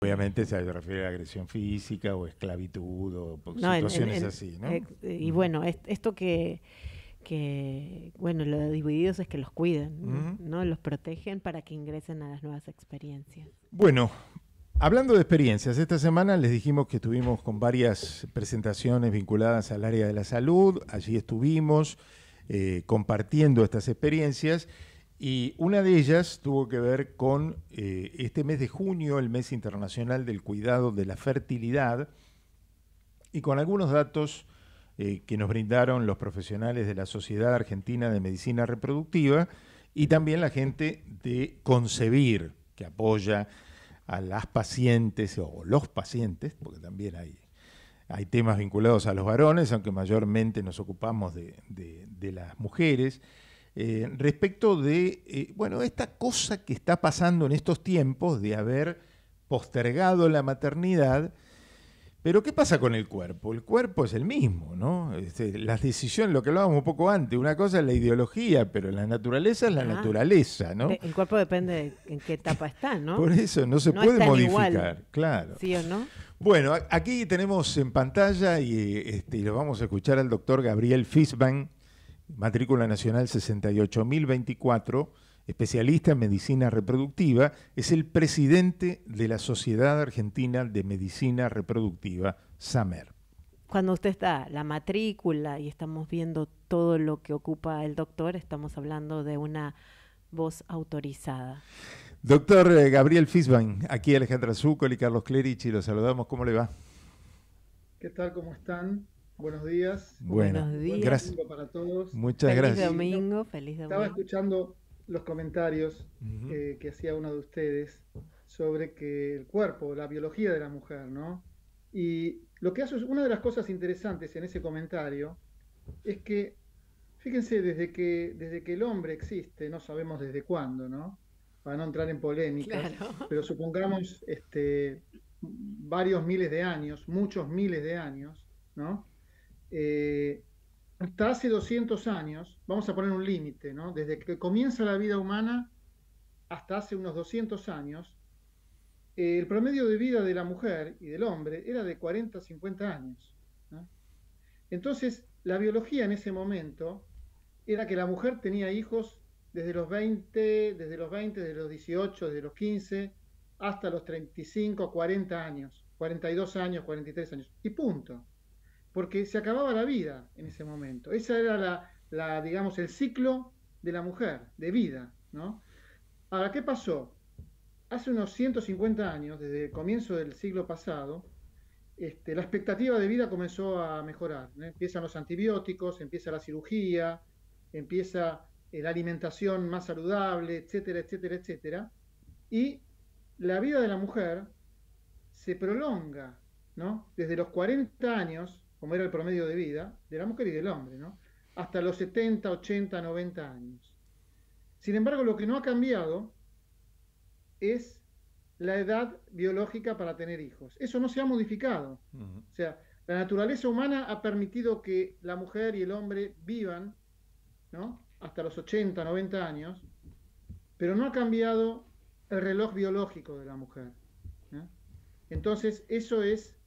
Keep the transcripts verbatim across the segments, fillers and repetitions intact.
Obviamente se refiere a agresión física o esclavitud o No, en- en- situaciones en- así, ¿no? eh, y Mm. bueno, es- esto que, que, bueno, lo de divididos es que los cuidan, ¿no? Ujú. ¿no? Los protegen para que ingresen a las nuevas experiencias. Bueno, hablando de experiencias, esta semana les dijimos que estuvimos con varias presentaciones vinculadas al área de la salud. Allí estuvimos eh, compartiendo estas experiencias y una de ellas tuvo que ver con eh, este mes de junio, el mes internacional del cuidado de la fertilidad, y con algunos datos eh, que nos brindaron los profesionales de la Sociedad Argentina de Medicina Reproductiva y también la gente de Concebir, que apoya a las pacientes o los pacientes, porque también hay, hay temas vinculados a los varones, aunque mayormente nos ocupamos de, de, de las mujeres, eh, respecto de, eh, bueno, esta cosa que está pasando en estos tiempos de haber postergado la maternidad. Pero ¿qué pasa con el cuerpo? El cuerpo es el mismo, ¿no? Este, las decisiones, lo que hablábamos un poco antes, una cosa es la ideología, pero la naturaleza es la Ah, naturaleza, ¿no? de- el cuerpo depende de en qué etapa está, ¿no? Por eso no se No puede están modificar, igual. claro. ¿Sí o no? Bueno, a- aquí tenemos en pantalla y, este, y lo vamos a escuchar al doctor Gabriel Fisban, matrícula nacional sesenta y ocho mil veinticuatro, especialista en medicina reproductiva, es el presidente de la Sociedad Argentina de Medicina Reproductiva, SAMER. Cuando usted está la matrícula y estamos viendo todo lo que ocupa el doctor, estamos hablando de una voz autorizada. Doctor eh, Gabriel Fisban, aquí Alejandra Zúcol y Carlos Clerici, los saludamos, ¿cómo le va? ¿Qué tal? ¿Cómo están? Buenos días. Bueno, Buenos días. Buen gracias. domingo para todos. Muchas Feliz gracias. domingo, feliz Estaba domingo. escuchando los comentarios Ujú. eh, que hacía uno de ustedes sobre que el cuerpo, la biología de la mujer, ¿no? Y lo que hace, una de las cosas interesantes en ese comentario es que, fíjense, desde que, desde que el hombre existe, no sabemos desde cuándo, ¿no? Para no entrar en polémicas, Claro. pero supongamos este, varios miles de años, muchos miles de años, ¿no? Eh, hasta hace doscientos años, vamos a poner un límite, ¿no? Desde que comienza la vida humana hasta hace unos doscientos años, eh, el promedio de vida de la mujer y del hombre era de cuarenta a cincuenta años, ¿no? Entonces, la biología en ese momento era que la mujer tenía hijos desde los veinte, desde los veinte, desde los dieciocho, desde los quince, hasta los treinta y cinco, cuarenta años, cuarenta y dos años, cuarenta y tres años, y punto. Porque se acababa la vida en ese momento. Esa era la, la, digamos, el ciclo de la mujer, de vida, ¿no? Ahora, ¿qué pasó? Hace unos ciento cincuenta años, desde el comienzo del siglo pasado, este, la expectativa de vida comenzó a mejorar, ¿no? Empiezan los antibióticos, empieza la cirugía, empieza eh, la alimentación más saludable, etcétera, etcétera, etcétera. Y la vida de la mujer se prolonga, ¿no? Desde los cuarenta años, como era el promedio de vida de la mujer y del hombre, ¿no? Hasta los setenta, ochenta, noventa años. Sin embargo, lo que no ha cambiado es la edad biológica para tener hijos. Eso no se ha modificado. Ujú. O sea, la naturaleza humana ha permitido que la mujer y el hombre vivan, ¿no? Hasta los ochenta, noventa años, pero no ha cambiado el reloj biológico de la mujer, ¿no? Entonces, eso es,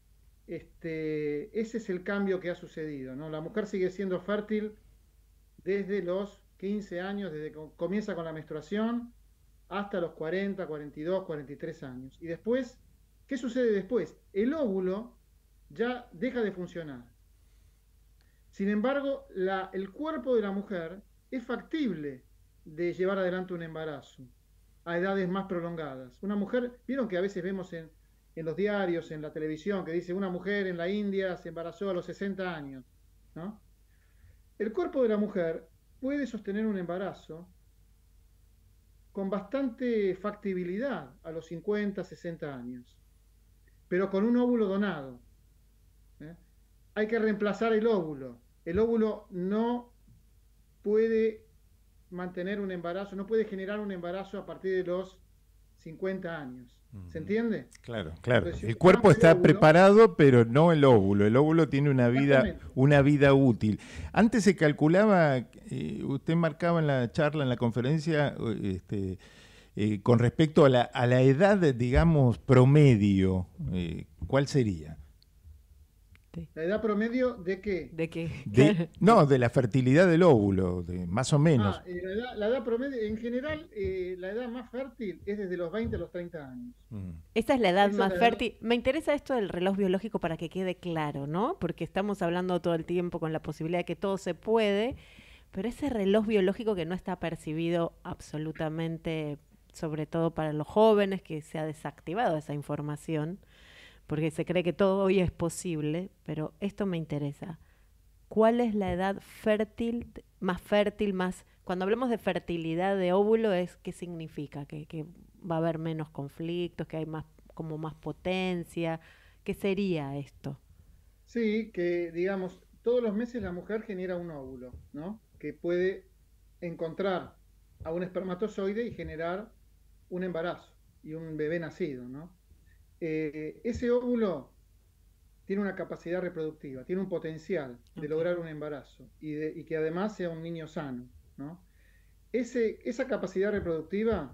este, ese es el cambio que ha sucedido, ¿no? La mujer sigue siendo fértil desde los quince años, desde que comienza con la menstruación, hasta los cuarenta, cuarenta y dos, cuarenta y tres años. Y después, ¿qué sucede después? El óvulo ya deja de funcionar. Sin embargo, la, el cuerpo de la mujer es factible de llevar adelante un embarazo a edades más prolongadas. Una mujer, vieron que a veces vemos en, en los diarios, en la televisión, que dice una mujer en la India se embarazó a los sesenta años, ¿no? El cuerpo de la mujer puede sostener un embarazo con bastante factibilidad a los cincuenta, sesenta años, pero con un óvulo donado, ¿eh? Hay que reemplazar el óvulo. El óvulo no puede mantener un embarazo, no puede generar un embarazo a partir de los cincuenta años. ¿Se entiende? Claro, claro. Entonces, si El usamos cuerpo el está óvulo, preparado, pero no el óvulo. El óvulo tiene una vida, exactamente. una vida útil. Antes se calculaba, eh, usted marcaba en la charla, en la conferencia, este, eh, con respecto a la, a la edad, digamos, promedio, eh, ¿cuál sería? ¿La edad promedio de qué? De que, De, no, de la fertilidad del óvulo, de, más o menos. Ah, eh, la, edad, la edad promedio, en general, eh, la edad más fértil es desde los veinte a los treinta años. Mm. esa es la edad Esa más es la edad- fértil. Me interesa esto del reloj biológico para que quede claro, ¿no? Porque estamos hablando todo el tiempo con la posibilidad de que todo se puede, pero ese reloj biológico que no está percibido absolutamente, sobre todo para los jóvenes, que se ha desactivado esa información, porque se cree que todo hoy es posible, pero esto me interesa. ¿Cuál es la edad fértil, más fértil, más... Cuando hablamos de fertilidad de óvulo, es ¿qué significa? ¿Que, que va a haber menos conflictos, que hay más, como más potencia? ¿Qué sería esto? Sí, que digamos, todos los meses la mujer genera un óvulo, ¿no? Que puede encontrar a un espermatozoide y generar un embarazo y un bebé nacido, ¿no? Eh, ese óvulo tiene una capacidad reproductiva, tiene un potencial de Ok. lograr un embarazo y, de- y que además sea un niño sano, ¿no? Ese, esa capacidad reproductiva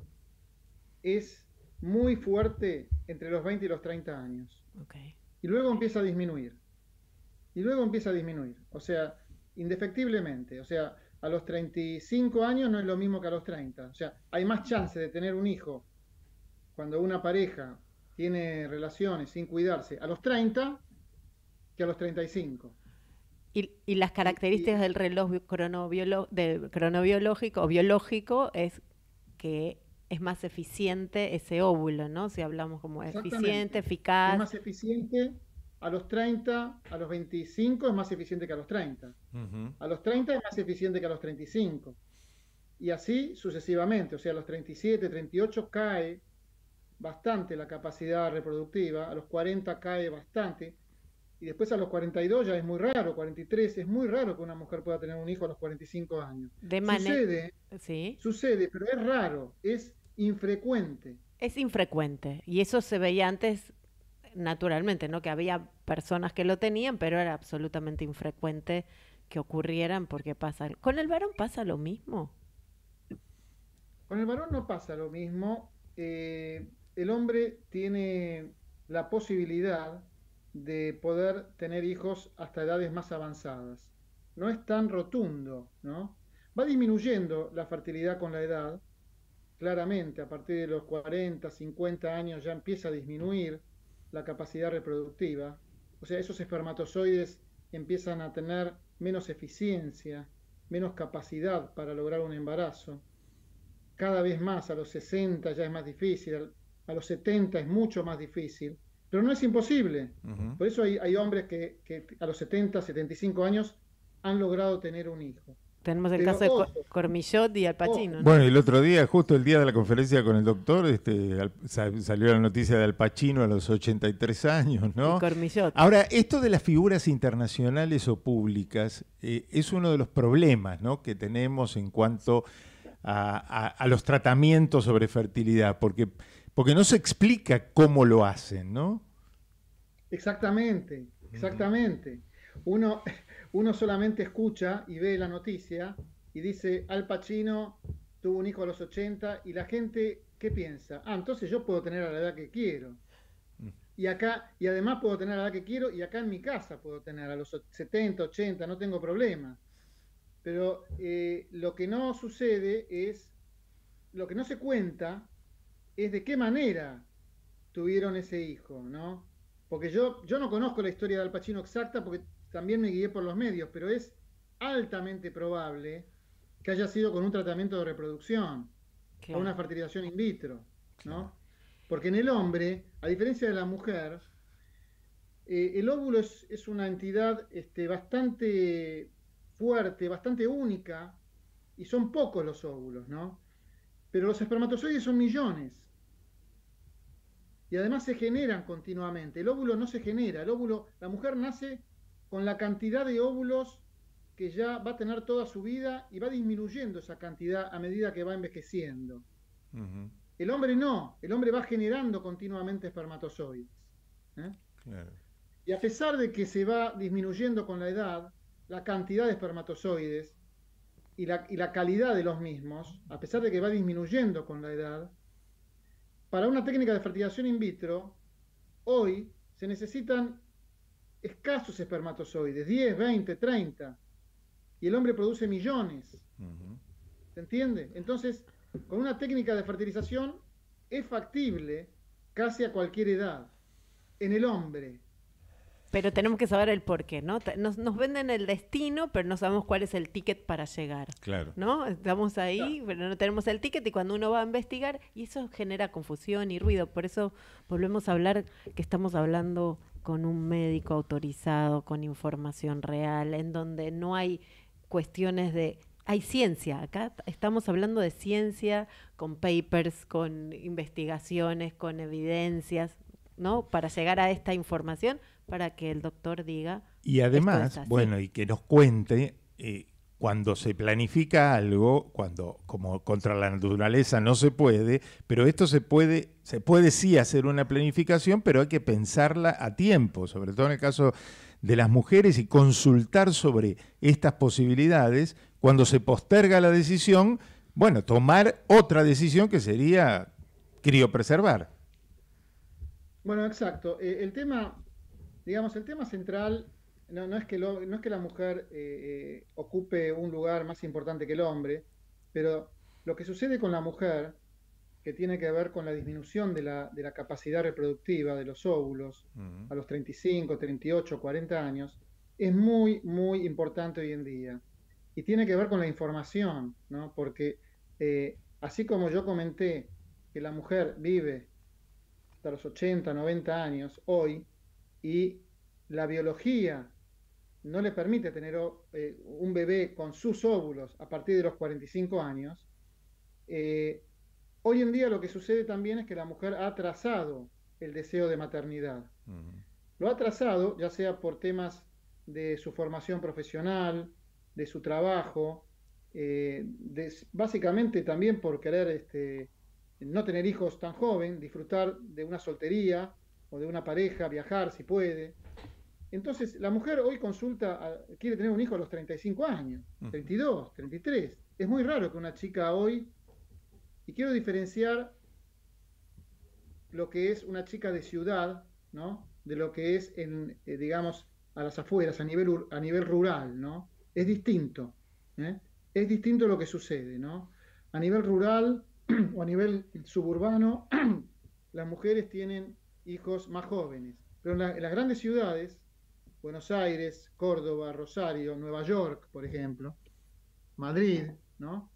es muy fuerte entre los veinte y los treinta años Ok. y luego empieza a disminuir. Y luego empieza a disminuir, o sea, indefectiblemente, o sea, a los treinta y cinco años no es lo mismo que a los treinta, o sea, hay más chance de tener un hijo cuando una pareja tiene relaciones sin cuidarse a los treinta que a los treinta y cinco. Y, y las Y, características y del reloj bi- cronobiolo- del cronobiológico o biológico es que es más eficiente ese óvulo, ¿no? Si hablamos como eficiente, exactamente, es eficaz. más eficiente a los treinta, a los veinticinco es más eficiente que a los treinta, Ujú. a los treinta es más eficiente que a los treinta y cinco, y así sucesivamente, o sea, a los treinta y siete, treinta y ocho cae bastante la capacidad reproductiva, a los cuarenta cae bastante, y después a los cuarenta y dos ya es muy raro, cuarenta y tres es muy raro que una mujer pueda tener un hijo a los cuarenta y cinco años. De manera, Sucede, sí, sucede, pero es raro, es infrecuente. es infrecuente. Y eso se veía antes naturalmente, ¿no? Que había personas que lo tenían, pero era absolutamente infrecuente que ocurrieran porque pasa. ¿Con el varón pasa lo mismo? Con el varón no pasa lo mismo. Eh, el hombre tiene la posibilidad de poder tener hijos hasta edades más avanzadas. No es tan rotundo, ¿no? Va disminuyendo la fertilidad con la edad, claramente, a partir de los cuarenta, cincuenta años ya empieza a disminuir la capacidad reproductiva. O sea, esos espermatozoides empiezan a tener menos eficiencia, menos capacidad para lograr un embarazo. Cada vez más a los sesenta ya es más difícil, a los setenta es mucho más difícil, pero no es imposible. Ujú. Por eso hay, hay hombres que, que a los setenta, setenta y cinco años han logrado tener un hijo. Tenemos el Pero caso de Co- ojo, Cormillot y Al Pacino, ojo, ¿no? Bueno, el otro día, justo el día de la conferencia con el doctor, este, al- sa- salió la noticia de Al Pacino a los ochenta y tres años, Y ¿no? Cormillot. Ahora, esto de las figuras internacionales o públicas eh, es uno de los problemas, ¿no?, que tenemos en cuanto a, a- a los tratamientos sobre fertilidad, porque, porque no se explica cómo lo hacen, ¿no? exactamente, exactamente. Uno, uno solamente escucha y ve la noticia y dice, Al Pacino tuvo un hijo a los ochenta y la gente, ¿qué piensa? Ah, entonces yo puedo tener a la edad que quiero. Y acá, y además puedo tener a la edad que quiero y acá en mi casa puedo tener a los setenta, ochenta, no tengo problema. Pero eh, lo que no sucede es, lo que no se cuenta es de qué manera tuvieron ese hijo, ¿no? Porque yo, yo no conozco la historia de Al Pacino exacta porque también me guié por los medios, pero es altamente probable que haya sido con un tratamiento de reproducción o una Claro. fertilización in vitro, Claro. ¿no? Porque en el hombre, a diferencia de la mujer, eh, el óvulo es, es una entidad este, bastante fuerte, bastante única, y son pocos los óvulos, ¿no? Pero los espermatozoides son millones. Y además se generan continuamente. El óvulo no se genera. El óvulo, la mujer nace con la cantidad de óvulos que ya va a tener toda su vida y va disminuyendo esa cantidad a medida que va envejeciendo. Ujú. El hombre no. El hombre va generando continuamente espermatozoides, ¿eh? Claro. Y a pesar de que se va disminuyendo con la edad, la cantidad de espermatozoides y la, y la calidad de los mismos, a pesar de que va disminuyendo con la edad, para una técnica de fertilización in vitro, hoy se necesitan escasos espermatozoides, diez, veinte, treinta, y el hombre produce millones. Uh-huh. ¿Se entiende? Entonces, con una técnica de fertilización es factible casi a cualquier edad. En el hombre. Pero tenemos que saber el porqué, ¿no? Nos, nos venden el destino, pero no sabemos cuál es el ticket para llegar. Claro. ¿No? Estamos ahí, claro, pero no tenemos el ticket, y cuando uno va a investigar, y eso genera confusión y ruido. Por eso volvemos a hablar que estamos hablando con un médico autorizado, con información real, en donde no hay cuestiones de... Hay ciencia, acá estamos hablando de ciencia, con papers, con investigaciones, con evidencias, ¿no? Para llegar a esta información, para que el doctor diga... Y además, bueno, y que nos cuente, eh, cuando se planifica algo, cuando como contra la naturaleza no se puede, pero esto se puede, se puede sí hacer una planificación, pero hay que pensarla a tiempo, sobre todo en el caso de las mujeres, y consultar sobre estas posibilidades. Cuando se posterga la decisión, bueno, tomar otra decisión que sería criopreservar. Bueno, exacto. Eh, el tema, digamos, el tema central no, no, es, que lo, no es que la mujer eh, eh, ocupe un lugar más importante que el hombre, pero lo que sucede con la mujer, que tiene que ver con la disminución de la, de la capacidad reproductiva de los óvulos uh-huh. a los treinta y cinco, treinta y ocho, cuarenta años, es muy, muy importante hoy en día. Y tiene que ver con la información, ¿no? Porque eh, así como yo comenté que la mujer vive hasta los ochenta, noventa años hoy, y la biología no le permite tener eh, un bebé con sus óvulos a partir de los cuarenta y cinco años, eh, hoy en día lo que sucede también es que la mujer ha atrasado el deseo de maternidad. Uh-huh. Lo ha atrasado ya sea por temas de su formación profesional, de su trabajo, eh, de, básicamente también por querer este, no tener hijos tan joven, disfrutar de una soltería o de una pareja, viajar si puede. Entonces, la mujer hoy consulta, a, quiere tener un hijo a los treinta y cinco años, treinta y dos, treinta y tres. Es muy raro que una chica hoy, y quiero diferenciar lo que es una chica de ciudad, ¿no? De lo que es, en, eh, digamos, a las afueras, a nivel, a nivel rural, ¿no? Es distinto, ¿eh? Es distinto lo que sucede, ¿no? A nivel rural o a nivel suburbano, las mujeres tienen hijos más jóvenes, pero en, la, en las grandes ciudades, Buenos Aires, Córdoba, Rosario, Nueva York, por ejemplo, Madrid, ¿no?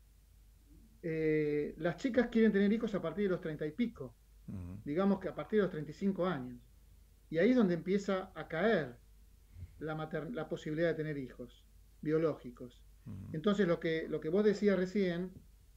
Eh, las chicas quieren tener hijos a partir de los treinta y pico, uh-huh. digamos que a partir de los treinta y cinco años, y ahí es donde empieza a caer la, mater- la posibilidad de tener hijos biológicos. Uh-huh. Entonces lo que, lo que vos decías recién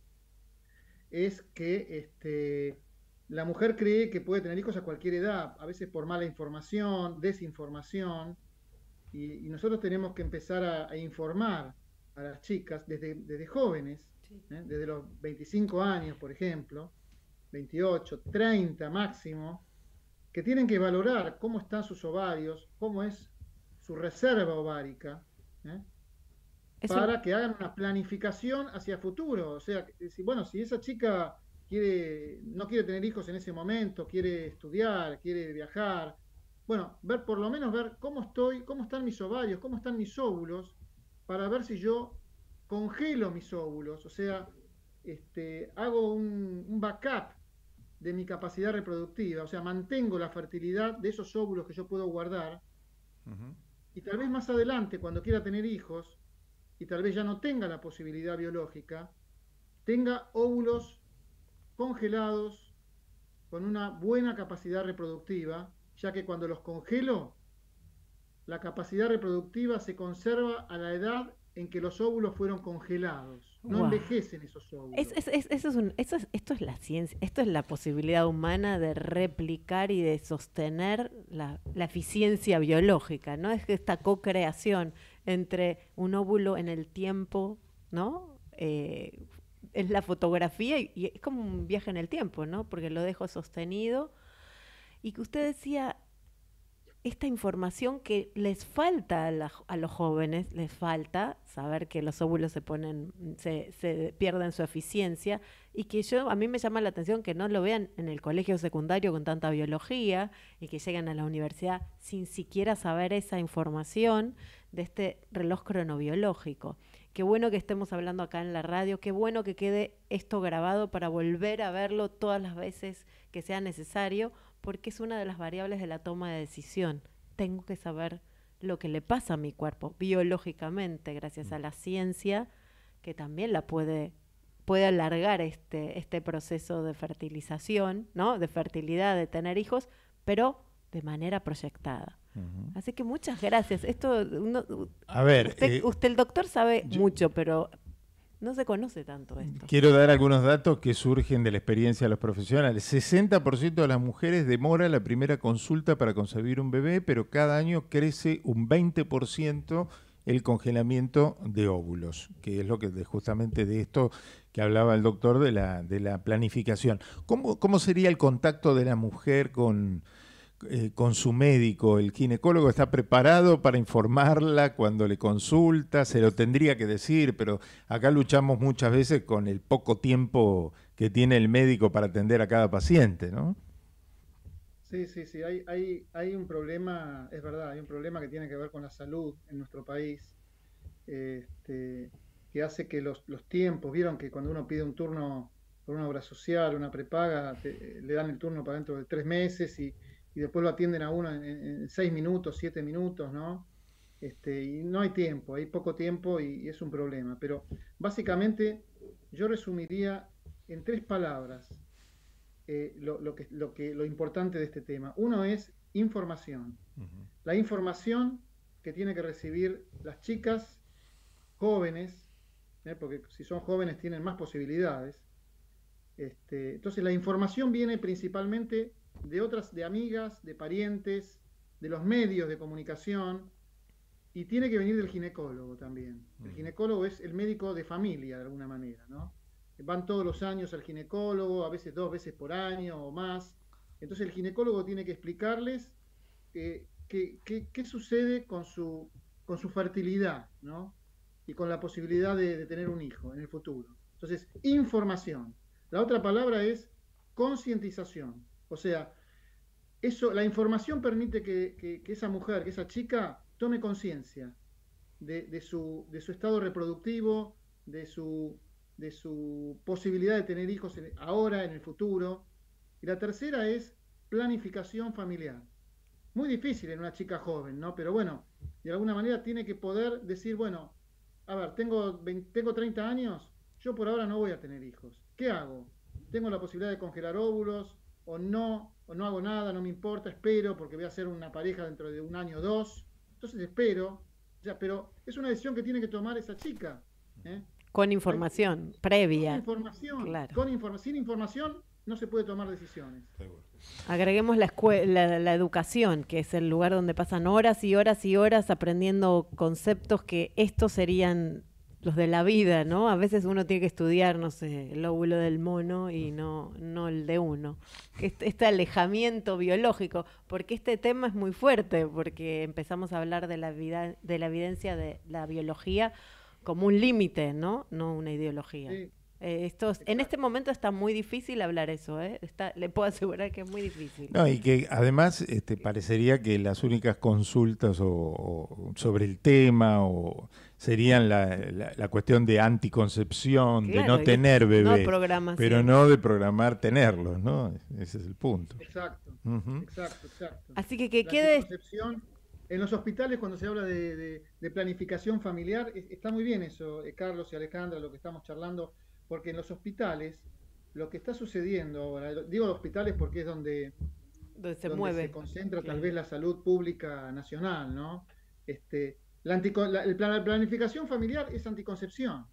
es que este, la mujer cree que puede tener hijos a cualquier edad, a veces por mala información, desinformación, y, y nosotros tenemos que empezar a, a informar a las chicas desde, desde jóvenes, sí. ¿eh? Desde los veinticinco años, por ejemplo, veintiocho, treinta máximo, que tienen que valorar cómo están sus ovarios, cómo es su reserva ovárica, ¿eh? para un... que hagan una planificación hacia futuro. O sea, si, bueno, si esa chica quiere, no quiere tener hijos en ese momento, quiere estudiar, quiere viajar, bueno, ver por lo menos ver cómo estoy, cómo están mis ovarios, cómo están mis óvulos, para ver si yo congelo mis óvulos, o sea, este, hago un, un backup de mi capacidad reproductiva, o sea, mantengo la fertilidad de esos óvulos que yo puedo guardar, uh-huh. y tal vez más adelante, cuando quiera tener hijos, y tal vez ya no tenga la posibilidad biológica, tenga óvulos congelados con una buena capacidad reproductiva, ya que cuando los congelo, la capacidad reproductiva se conserva a la edad en que los óvulos fueron congelados. No wow. envejecen esos óvulos. Es, es, es, eso es un, eso es, esto es la ciencia, esto es la posibilidad humana de replicar y de sostener la, la eficiencia biológica, ¿no? Es esta co-creación entre un óvulo en el tiempo, ¿no? Eh, es la fotografía y, y es como un viaje en el tiempo, ¿no? Porque lo dejo sostenido. Y que usted decía, esta información que les falta a, la, a los jóvenes, les falta saber que los óvulos se ponen, se, se pierden su eficiencia, y que yo, a mí me llama la atención que no lo vean en el colegio secundario con tanta biología, y que lleguen a la universidad sin siquiera saber esa información de este reloj cronobiológico. Qué bueno que estemos hablando acá en la radio, qué bueno que quede esto grabado para volver a verlo todas las veces que sea necesario, porque es una de las variables de la toma de decisión. Tengo que saber lo que le pasa a mi cuerpo biológicamente, gracias a la ciencia, que también la puede, puede alargar este, este proceso de fertilización, ¿no? De fertilidad, de tener hijos, pero de manera proyectada. Uh-huh. Así que muchas gracias. Esto, uno, a ver, usted, eh, usted el doctor sabe yo, mucho, pero no se conoce tanto esto. Quiero dar algunos datos que surgen de la experiencia de los profesionales. sesenta por ciento de las mujeres demora la primera consulta para concebir un bebé, pero cada año crece un veinte por ciento el congelamiento de óvulos, que es lo que de, justamente de esto que hablaba el doctor de la, de la planificación. ¿Cómo, cómo sería el contacto de la mujer con... Eh, con su médico? ¿El ginecólogo está preparado para informarla cuando le consulta? Se lo tendría que decir, pero acá luchamos muchas veces con el poco tiempo que tiene el médico para atender a cada paciente, ¿no? Sí, sí, sí, hay, hay, hay un problema, es verdad, hay un problema que tiene que ver con la salud en nuestro país, este, que hace que los, los tiempos, vieron que cuando uno pide un turno por una obra social, una prepaga, te, le dan el turno para dentro de tres meses y y después lo atienden a uno en, en seis minutos, siete minutos, ¿no? Este, y no hay tiempo, hay poco tiempo y, y es un problema. Pero básicamente yo resumiría en tres palabras eh, lo, lo, que, lo, que, lo importante de este tema. Uno es información. Uh-huh. La información que tienen que recibir las chicas jóvenes, ¿eh? Porque si son jóvenes tienen más posibilidades. Este, entonces la información viene principalmente de otras, de amigas, de parientes, de los medios de comunicación, y tiene que venir del ginecólogo también. El ginecólogo es el médico de familia, de alguna manera, ¿no? Van todos los años al ginecólogo, a veces dos veces por año o más. Entonces el ginecólogo tiene que explicarles eh, qué, qué, qué sucede con su, con su fertilidad, ¿no? Y con la posibilidad de, de tener un hijo en el futuro. Entonces, información. La otra palabra es concientización. O sea, eso, la información permite que, que, que esa mujer, que esa chica, tome conciencia de, de, su, de su estado reproductivo, de su, de su posibilidad de tener hijos en, ahora, en el futuro. Y la tercera es planificación familiar. Muy difícil en una chica joven, ¿no? Pero bueno, de alguna manera tiene que poder decir, bueno, a ver, tengo, veinte, tengo treinta años, yo por ahora no voy a tener hijos. ¿Qué hago? Tengo la posibilidad de congelar óvulos, o no, o no hago nada, no me importa, espero, porque voy a hacer una pareja dentro de un año o dos, entonces espero, ya, pero es una decisión que tiene que tomar esa chica. ¿eh? Con información Hay, previa. Con información, claro. con inform sin información no se puede tomar decisiones. Agreguemos la, la, la educación, que es el lugar donde pasan horas y horas y horas aprendiendo conceptos que estos serían los de la vida, ¿no? A veces uno tiene que estudiar, no sé, el óvulo del mono y no, no el de uno. Este, este alejamiento biológico, porque este tema es muy fuerte, porque empezamos a hablar de la, vida, de la evidencia de la biología como un límite, ¿no? No una ideología. Sí. Eh, esto, en este momento está muy difícil hablar eso, ¿eh? Está, le puedo asegurar que es muy difícil. No, y que además este, parecería que las únicas consultas o, o sobre el tema o serían la, la, la cuestión de anticoncepción, claro, de no tener bebés, no pero no de programar tenerlos, ¿no? Ese es el punto. Exacto, uh-huh. exacto, exacto. Así que que la quede... anticoncepción, en los hospitales cuando se habla de, de, de planificación familiar, está muy bien eso, eh, Carlos y Alejandra, lo que estamos charlando, porque en los hospitales, lo que está sucediendo ahora, digo los hospitales porque es donde, donde se donde mueve, se concentra claro. tal vez la salud pública nacional, ¿no? Este, la, antico, la, la planificación familiar es anticoncepción,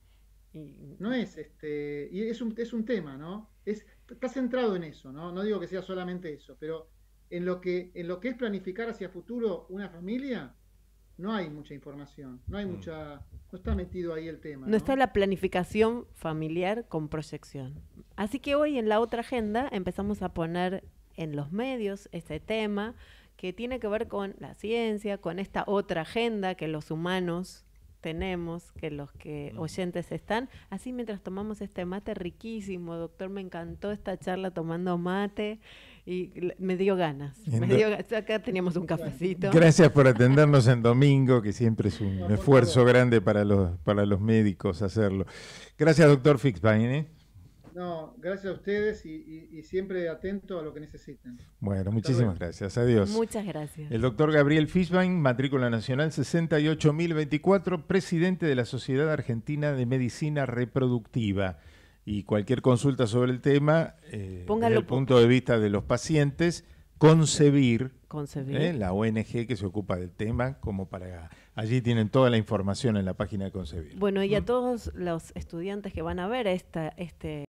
y, no es, este, y es un, es un tema, ¿no? Es, está centrado en eso, ¿no? No digo que sea solamente eso, pero en lo que, en lo que es planificar hacia futuro una familia, no hay mucha información, no hay mm. mucha, no está metido ahí el tema. No, ¿no? está la planificación familiar con proyección. Así que hoy en la otra agenda empezamos a poner en los medios este tema, que tiene que ver con la ciencia, con esta otra agenda que los humanos tenemos, que los que oyentes están. Así mientras tomamos este mate riquísimo, doctor, me encantó esta charla tomando mate y me dio ganas. Me dio, acá teníamos un cafecito. Gracias por atendernos en domingo, que siempre es un no, esfuerzo grande para los, para los médicos hacerlo. Gracias, doctor Fixbein, ¿eh? No, gracias a ustedes y, y, y siempre atento a lo que necesiten. Bueno, muchísimas gracias. Adiós. Muchas gracias. El doctor Gabriel Fixbein, matrícula nacional sesenta y ocho mil veinticuatro, presidente de la Sociedad Argentina de Medicina Reproductiva. Y cualquier consulta sobre el tema, eh, desde el punto de vista de los pacientes, Concebir, Concebir. ¿eh? La O N G que se ocupa del tema, como para allí tienen toda la información en la página de Concebir. Bueno, y a todos los estudiantes que van a ver esta, este